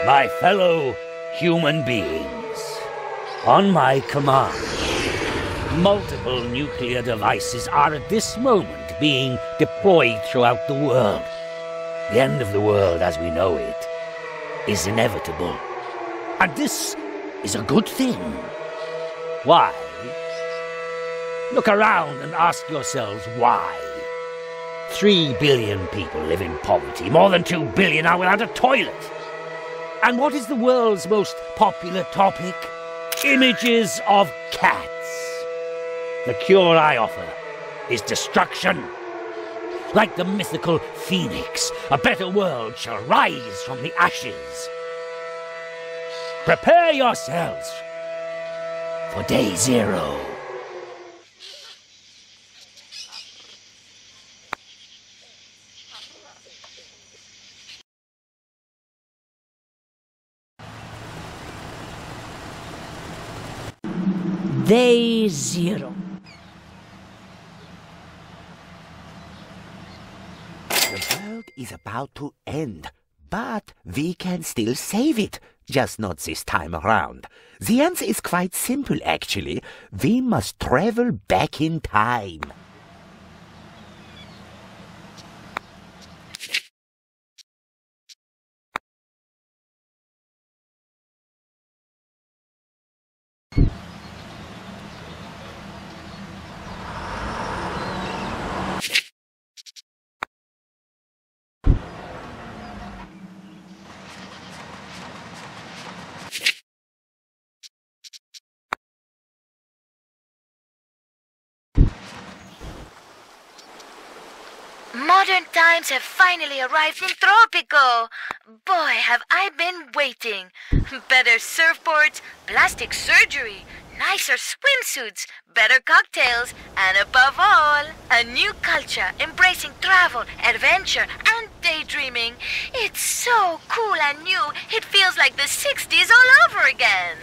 My fellow human beings, on my command, multiple nuclear devices are at this moment being deployed throughout the world. The end of the world as we know it is inevitable. And this is a good thing. Why? Look around and ask yourselves why. 3 billion people live in poverty. More than 2 billion are without a toilet. And what is the world's most popular topic? Images of cats. The cure I offer is destruction. Like the mythical phoenix, a better world shall rise from the ashes. Prepare yourselves for day 0. Day 0. The world is about to end, but we can still save it. Just not this time around. The answer is quite simple, actually. We must travel back in time. Modern times have finally arrived in Tropico. Boy, have I been waiting. Better surfboards, plastic surgery, nicer swimsuits, better cocktails, and above all, a new culture embracing travel, adventure, and daydreaming. It's so cool and new, it feels like the 60s all over again.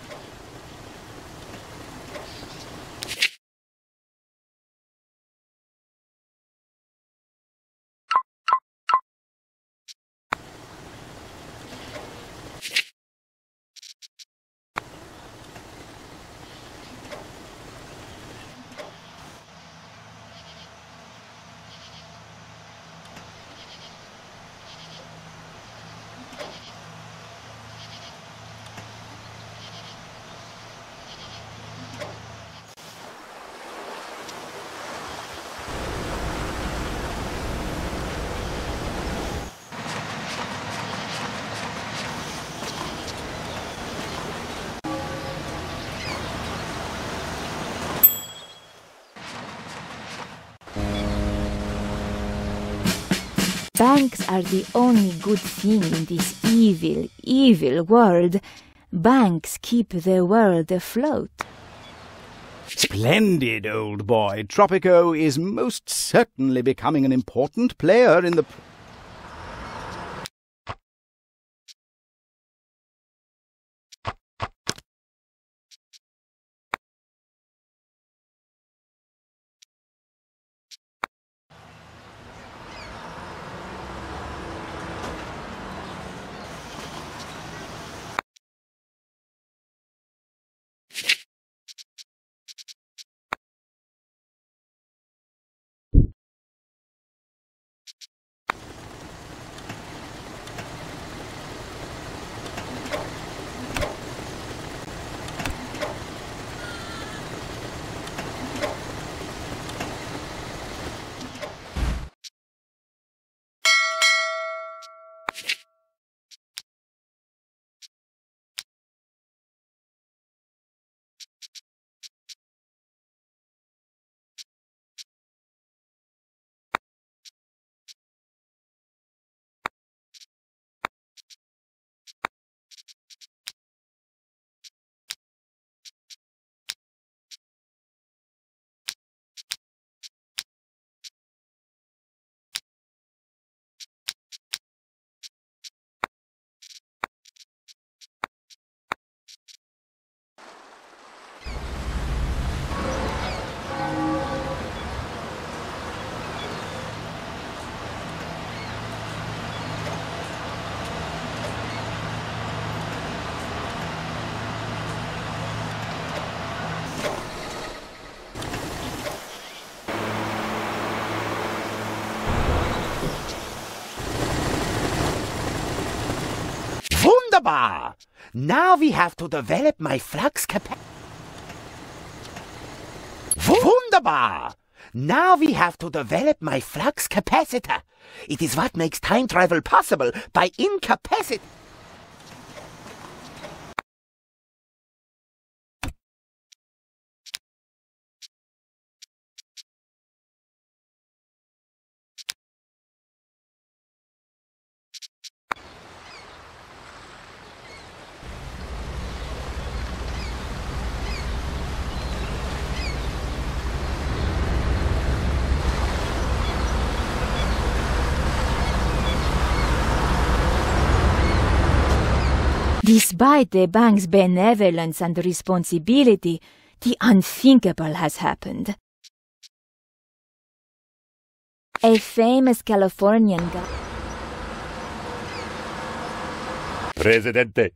Banks are the only good thing in this evil, evil world. Banks keep the world afloat. Splendid, old boy. Tropico is most certainly becoming an important player in the... Wunderbar! Now we have to develop my flux capacity. Wunderbar! Now we have to develop my flux capacitor. It is what makes time travel possible by incapacity. Despite the bank's benevolence and responsibility, the unthinkable has happened. A famous Californian guy. Presidente.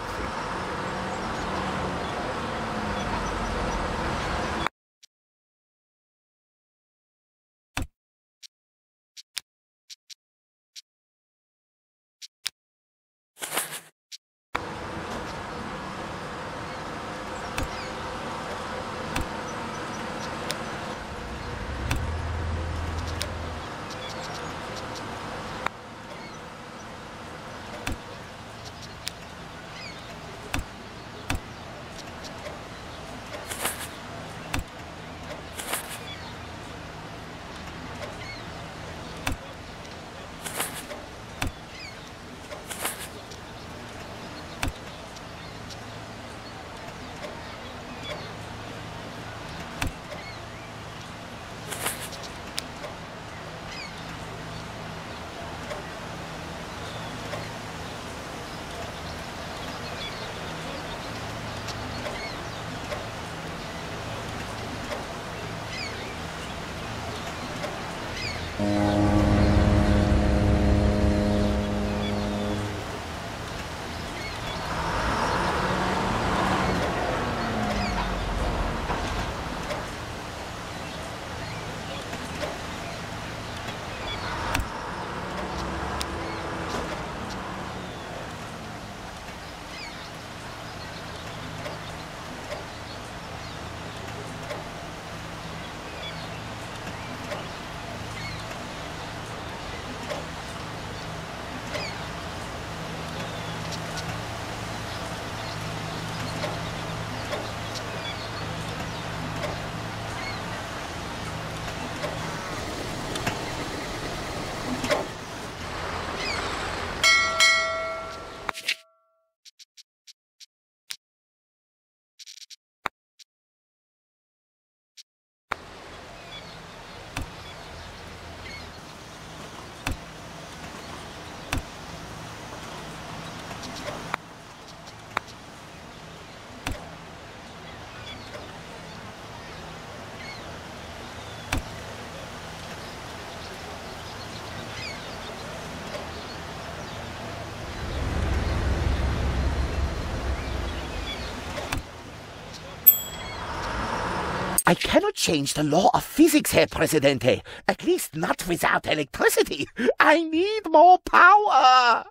I cannot change the law of physics, Herr Presidente. At least not without electricity. I need more power.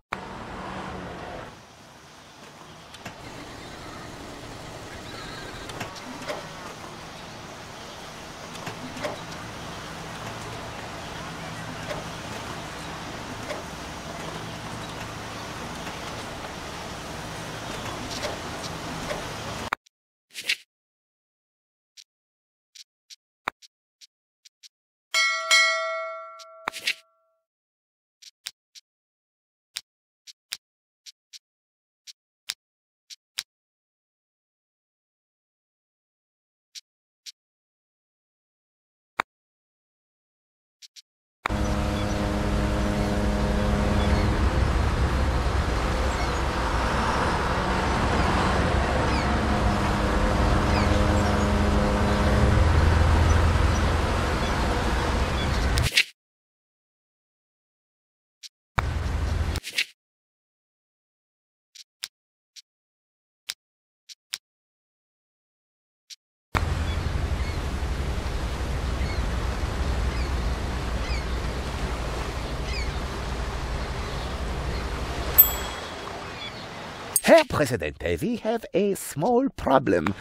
Herr Presidente, we have a small problem.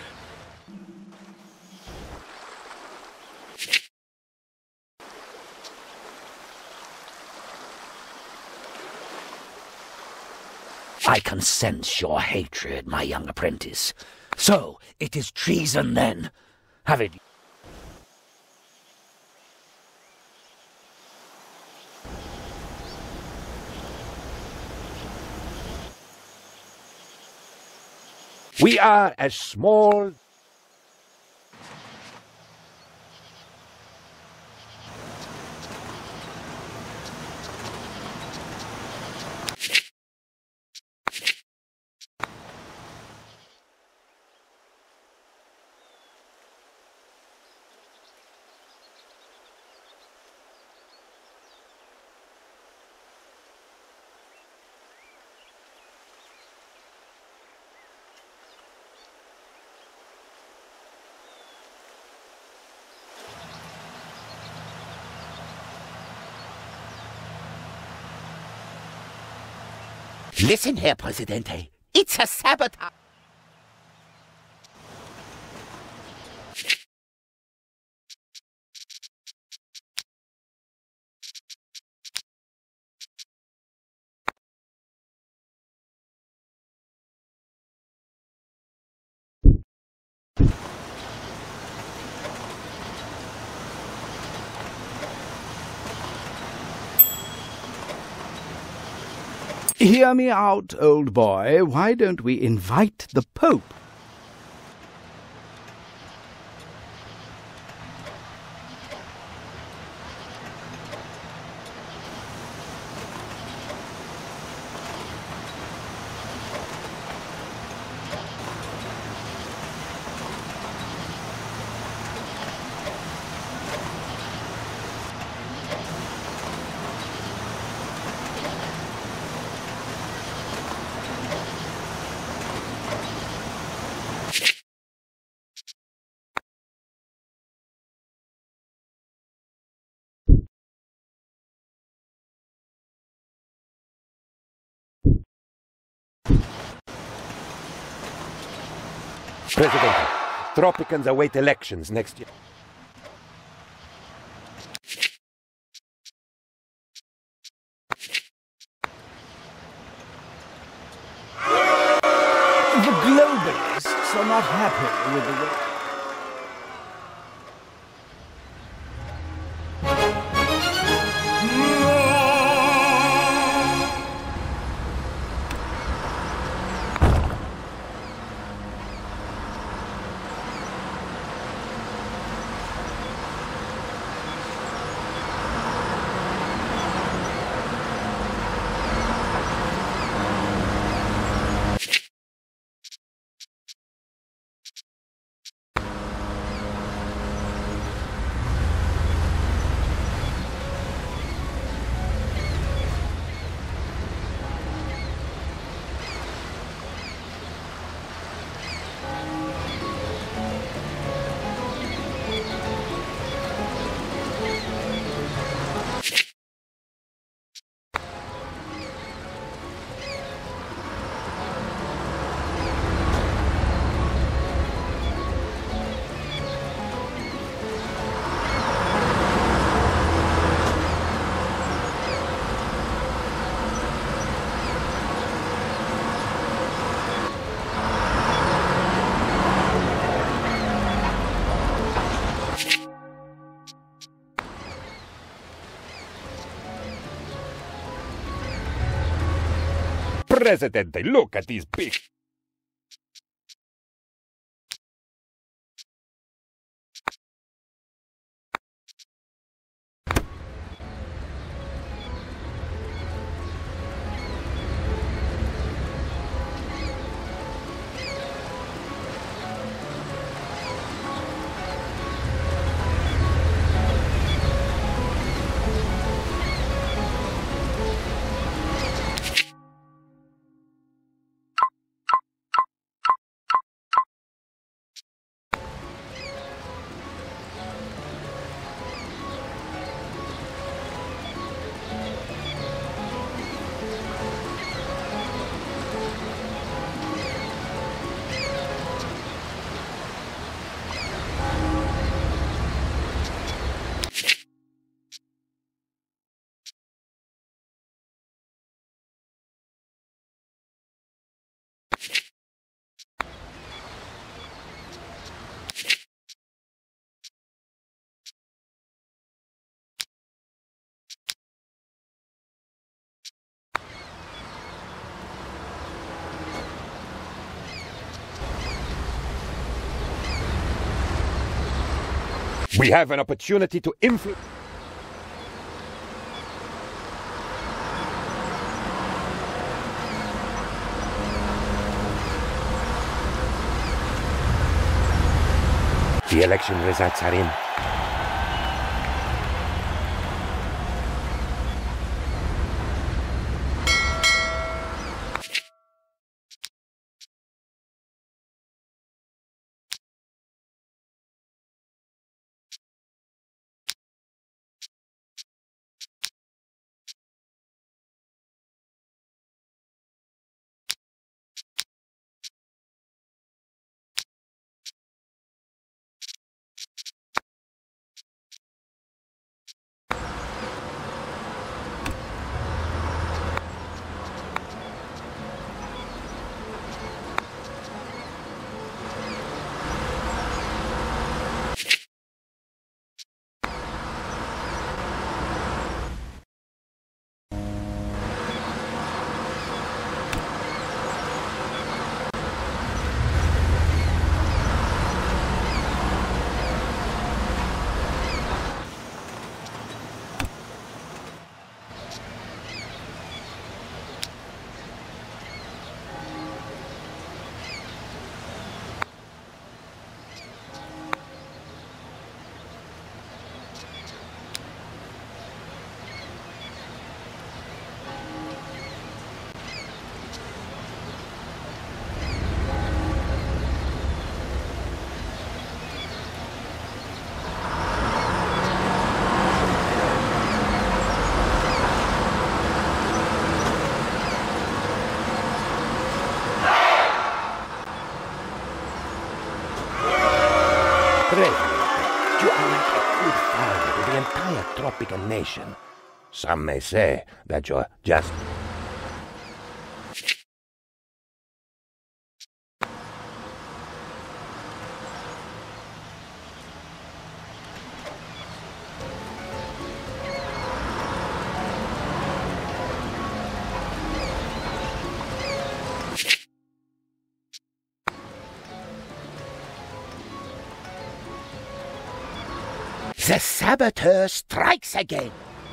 I can sense your hatred, my young apprentice. So, it is treason then. Have it. We are as small. Listen, Herr Presidente. It's a sabotage. Hear me out, old boy. Why don't we invite the Pope? President, Tropicans await elections next year. The globalists are not happy with the way... Presidente, look at these big... We have an opportunity to influence. The election results are in. President, you are like a good father to the entire Tropican nation. Some may say that you're just... The saboteur strikes again.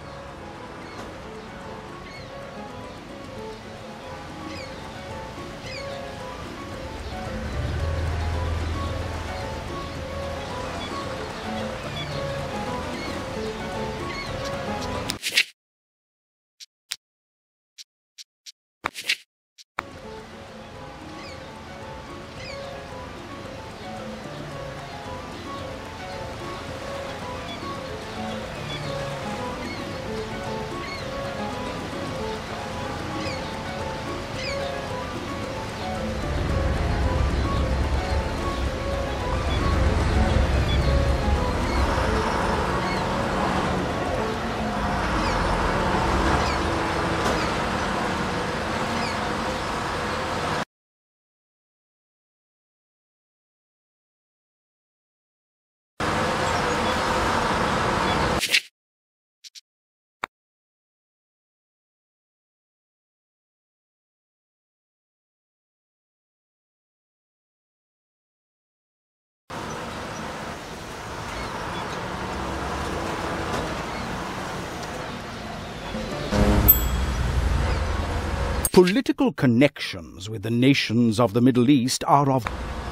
Political connections with the nations of the Middle East are of...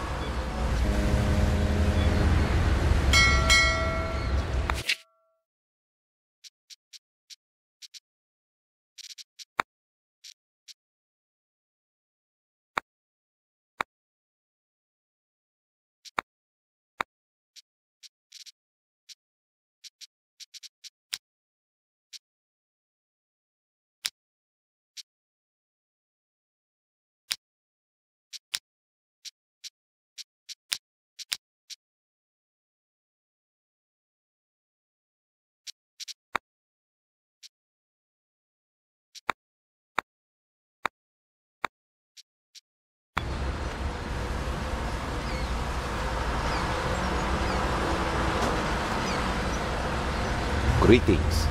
Greetings.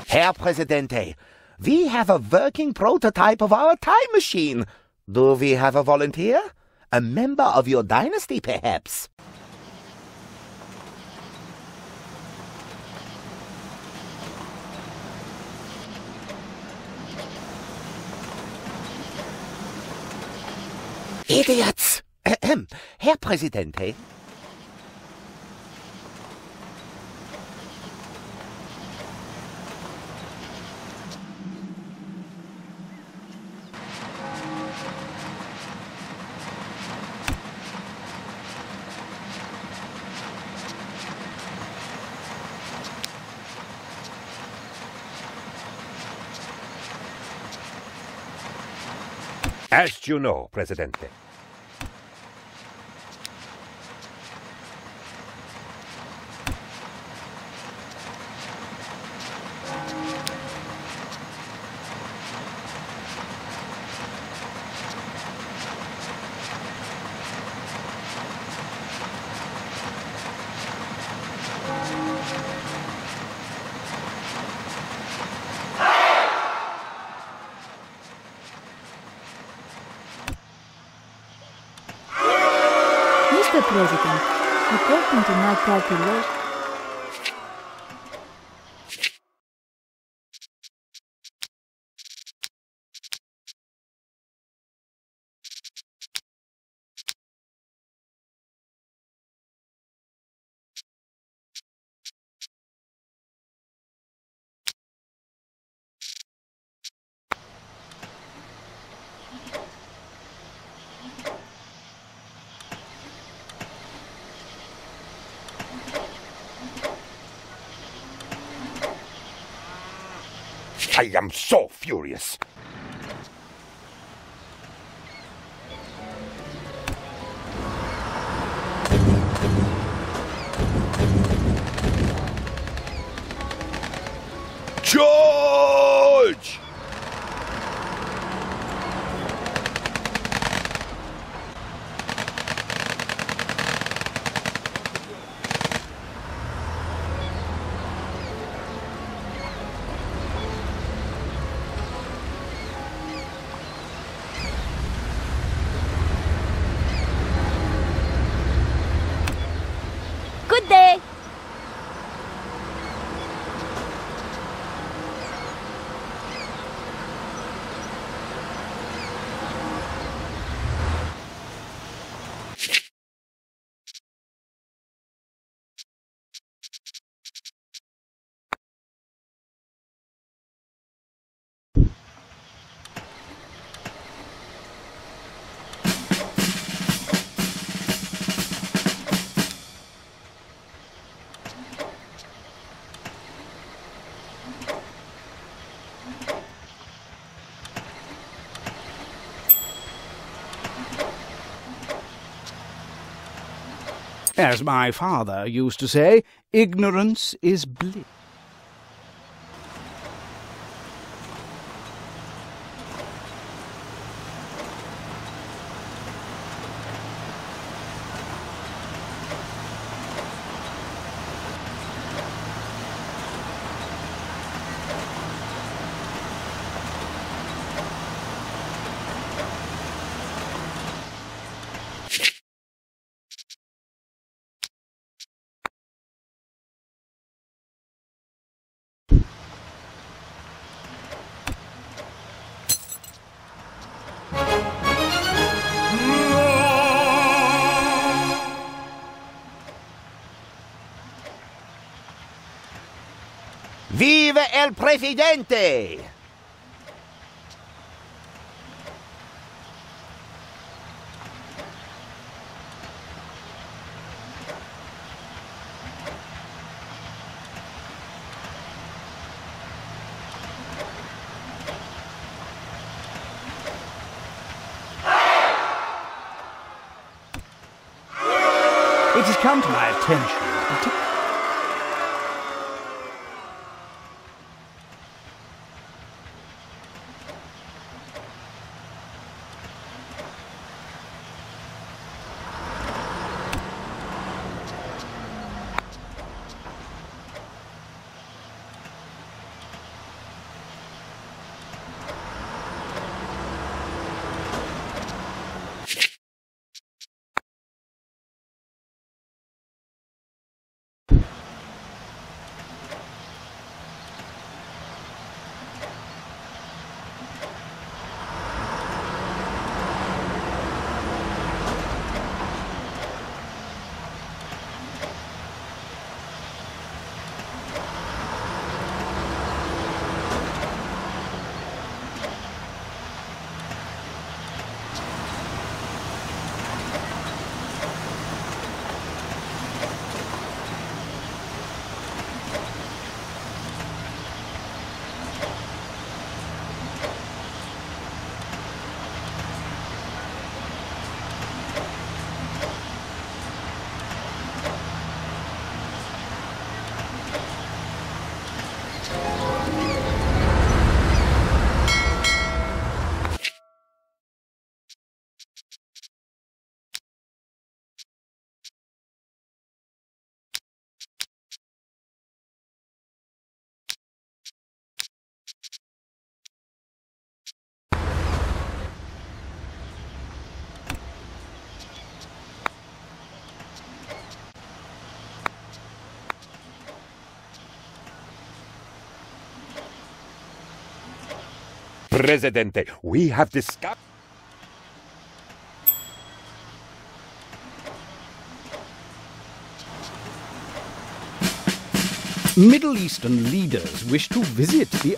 Herr Presidente, we have a working prototype of our time machine. Do we have a volunteer? A member of your dynasty, perhaps? Idiots! Herr Presidente? As you know, Presidente. Mr. President, according to my calculation, I am so furious. George! good day. As my father used to say, ignorance is bliss. Vive el presidente! It has come to my attention. Presidente, we have discovered... Middle Eastern leaders wish to visit the...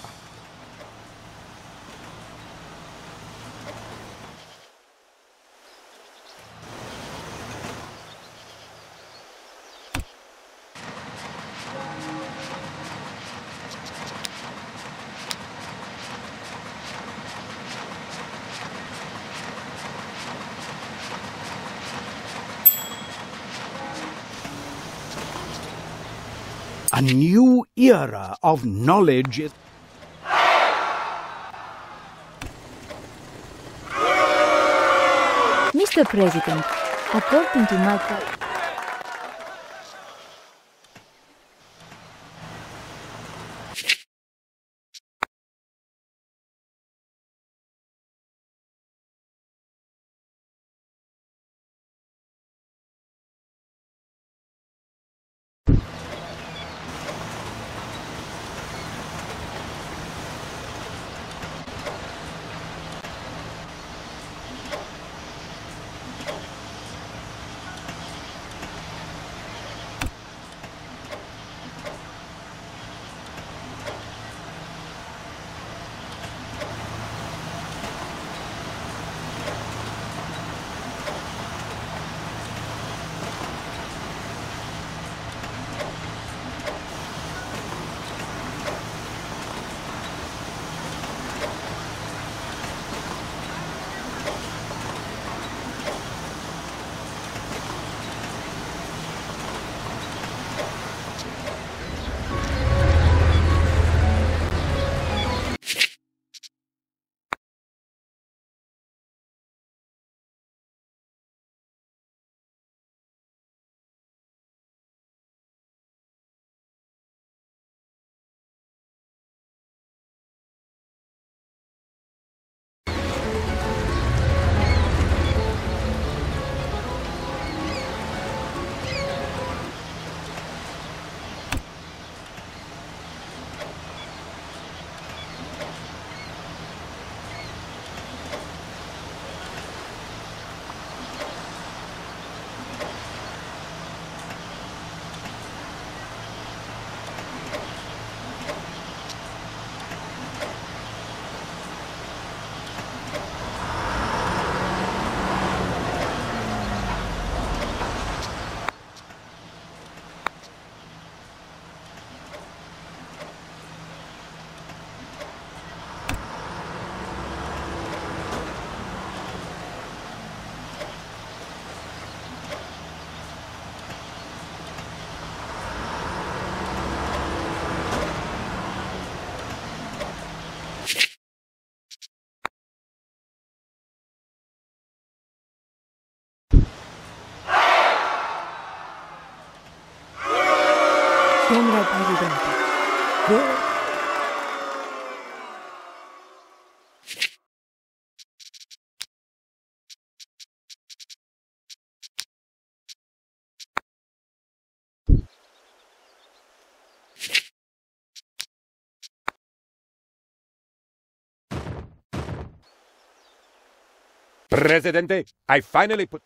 A new era of knowledge is... Mr. President, according to my... Signor Presidente. Presidente, I finally put...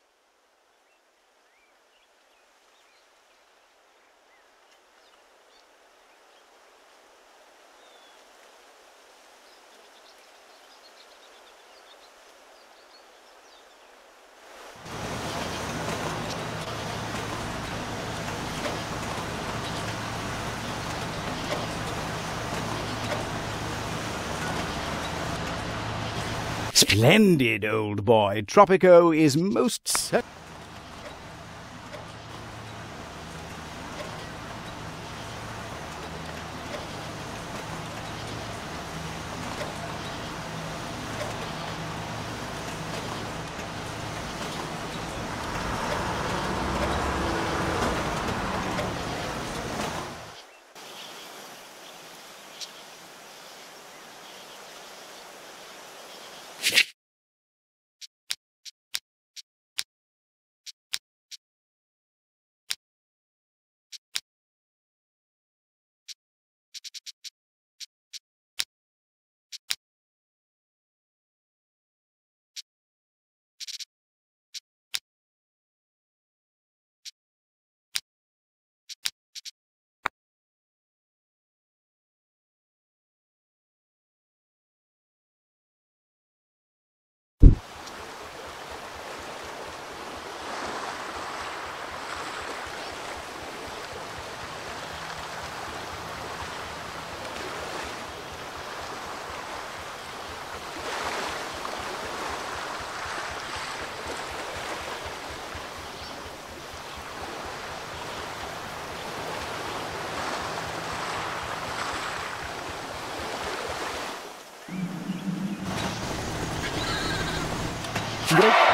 Splendid, old boy. Tropico is most certain.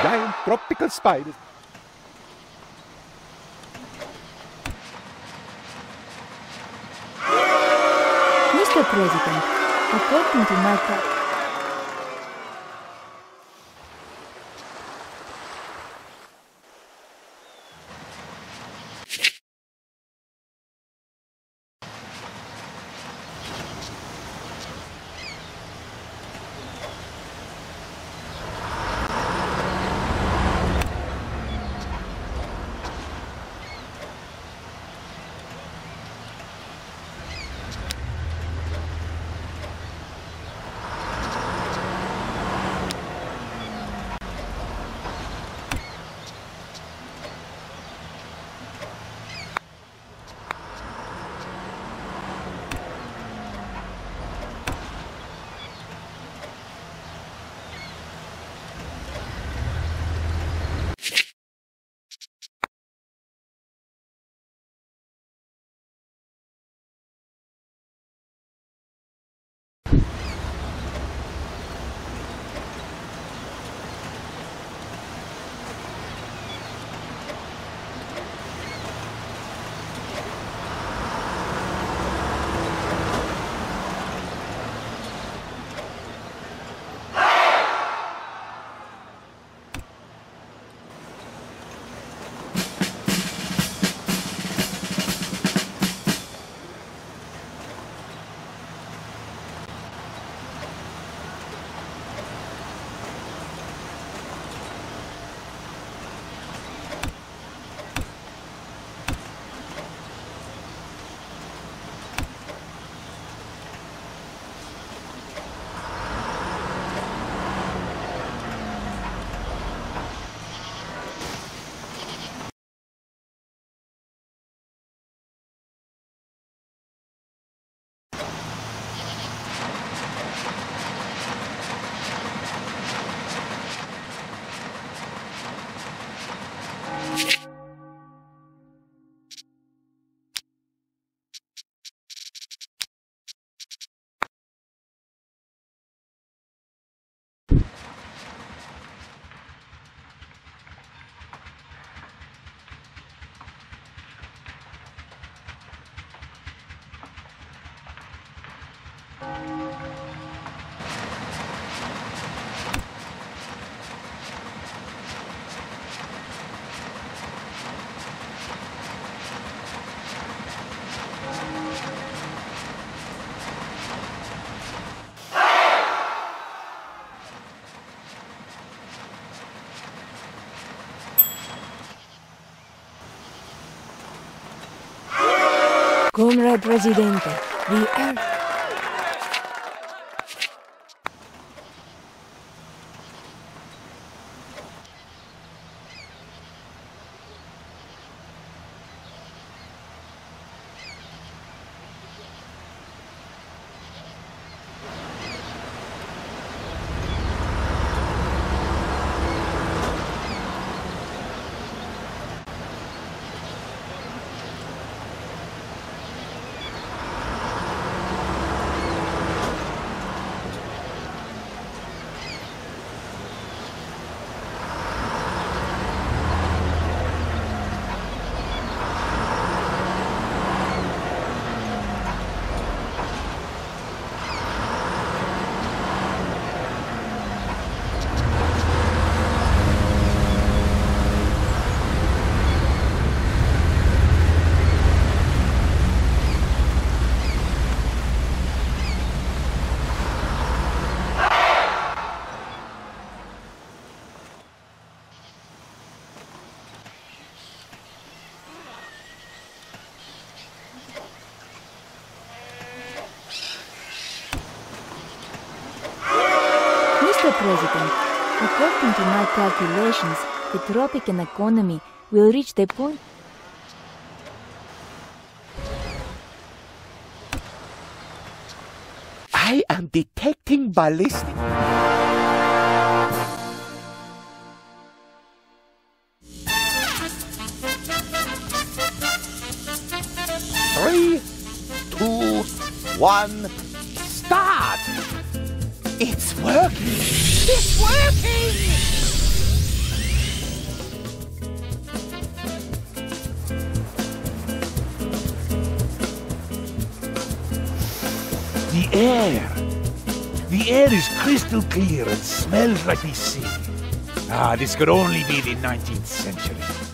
giant tropical spiders. Mr. President, according to my Comrade Presidente, the Earth. Mr. President, according to my calculations, the Tropican economy will reach the point. I am detecting ballistic. Three, two, one, start! It's working! It's working! The air. The air is crystal clear and smells like the sea. Ah, this could only be the 19th century.